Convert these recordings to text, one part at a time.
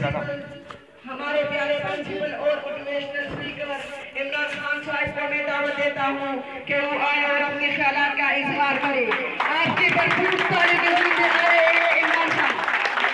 ہمارے پیارے پرنسپل اور موٹیویشنل اسپیکر عمران خان صاحب کو میں دعوت دیتا ہوں کہ وہ آئے اور اپنے خیالات کا اظہار کرے. آپ کے بھرپور طالب علم میں آ رہے ہیں عمران خان.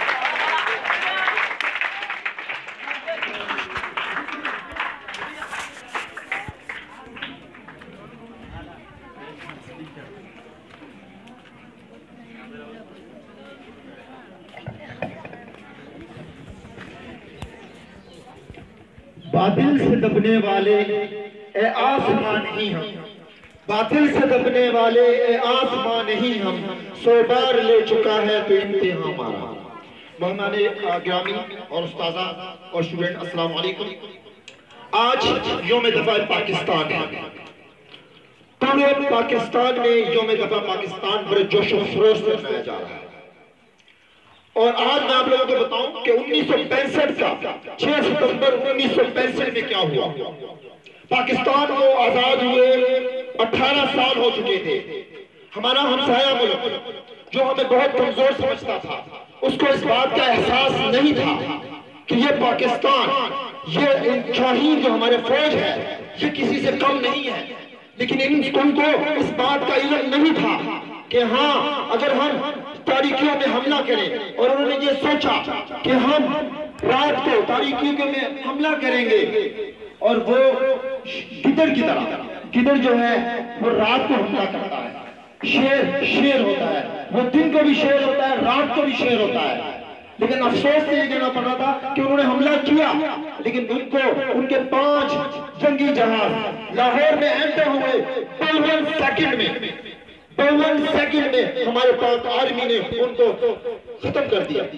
باطل سے دبنے والے اے آسمان نہیں ہم، باطل سے دبنے والے اے آسمان نہیں ہم، 100 بار لے چکا ہے تو امتحان ہمارا. مہمان گرامی اور استاذہ اور اسٹوڈنٹ السلام علیکم. آج یوم دفاع پاکستان ہے. پورے پاکستان میں یوم دفاع پاکستان بڑے جوش و خروش سے منایا جا رہا ہے. اور آج میں آپ لوگوں کو بتاؤں کہ 1965 کا 6 ستمبر 1965 میں کیا ہوا. پاکستان کو آزاد ہوئے 18 سال ہو چکے تھے. ہمارا ہمسایہ ملک جو ہمیں بہت کمزور سمجھتا تھا، اس کو اس بات کا احساس نہیں تھا کہ یہ پاکستان، یہ شاہین جو ہمارے فوج ہے، یہ کسی سے کم نہیں ہے. لیکن ان کو اس بات کا علم نہیں تھا کہ ہاں اگر ہم تاریکیوں میں حملہ کریں، اور انہوں نے یہ سوچا کہ ہم رات کو تاریکیوں میں حملہ کریں گے اور وہ گدڑ کی طرح، گدڑ جو ہے وہ رات کو حملہ کرتا ہے، شیر ہوتا ہے، وہ دن کو بھی شیر ہوتا ہے، رات کو بھی شیر ہوتا ہے. لیکن افسوس سے یہ کہنا پڑ رہا تھا کہ انہوں نے حملہ کیا، لیکن ان کے 5 جنگی جہاز لاہور میں انٹر ہوئے 52 سیکنڈ میں، 52 سیکنڈ میں ہمارے پاک آرمی نے ان کو ختم کر دیا.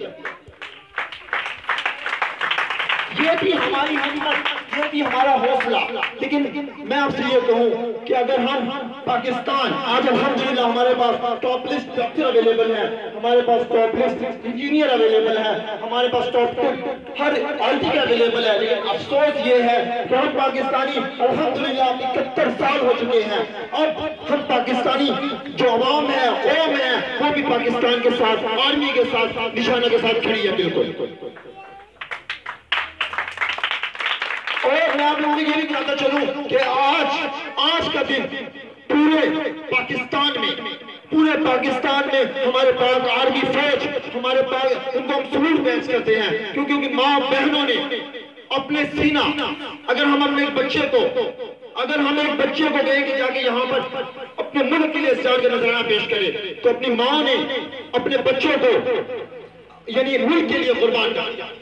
یہ بھی ہماری ہمت، یہ بھی ہمارا حوصلہ. لیکن میں آپ سے یہ کہوں کہ اگر ہم پاکستان، آج الحمدللہ ہمارے پاس ٹاپ لسٹ ڈاکٹر اویلیبل ہے، ہمارے پاس ٹاپ لسٹ انجینئر اویلیبل ہے، ہمارے پاس ٹاپ ہر آئی ٹی کا اویلیبل ہے. لیکن افسوس یہ ہے کہ ہم پاکستانی الحمدللہ 71 سال ہو چکے ہیں. اب ہم پاکستانی جو عوام ہے، قوم ہے، وہ بھی پاکستان کے ساتھ، آرمی کے ساتھ، نشانہ کے ساتھ کھڑی ہے. بالکل. اور میں آپ لوگوں کو یہ بھی کہتا چلوں کہ آج کا دن پورے پاکستان میں ہمارے پاک آرمی فوج، ہمارے پاک، ان کو ہم سلوٹ پیش کرتے ہیں، کیونکہ ماں بہنوں نے اپنے سینہ، اگر ہم ایک بچے کو کہیں کہ جا کے یہاں پر اپنے ملک کے لیے سیاحت کا نظرانہ پیش کرے، تو اپنی ماں نے اپنے بچوں کو یعنی ملک کے لیے قربان کر دیا.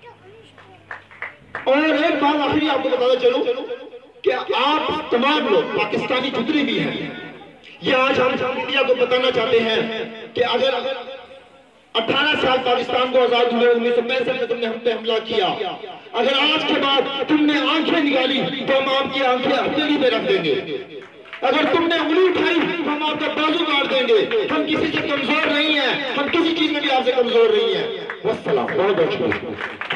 اور ایک بات آخری آپ کو بتانا چلوں کہ آپ تمام لوگ پاکستانی جتنے بھی ہیں، یہ آج ہم انڈیا کو بتانا چاہتے ہیں کہ اگر 18 سال پاکستان کو آزاد ہوئے، 1965 میں تم نے ہم پہ حملہ کیا، اگر آج کے بعد تم نے آنکھیں نکالی تو ہم آپ کی آنکھیں ہتھیلی پہ رکھ دیں گے. اگر تم نے انگلی اٹھائی ہم آپ کا بازو کاٹ دیں گے. ہم کسی سے کمزور نہیں ہیں، ہم کسی چیز میں بھی آپ سے کمزور نہیں ہیں. والسلام. بہت بہت شکریہ.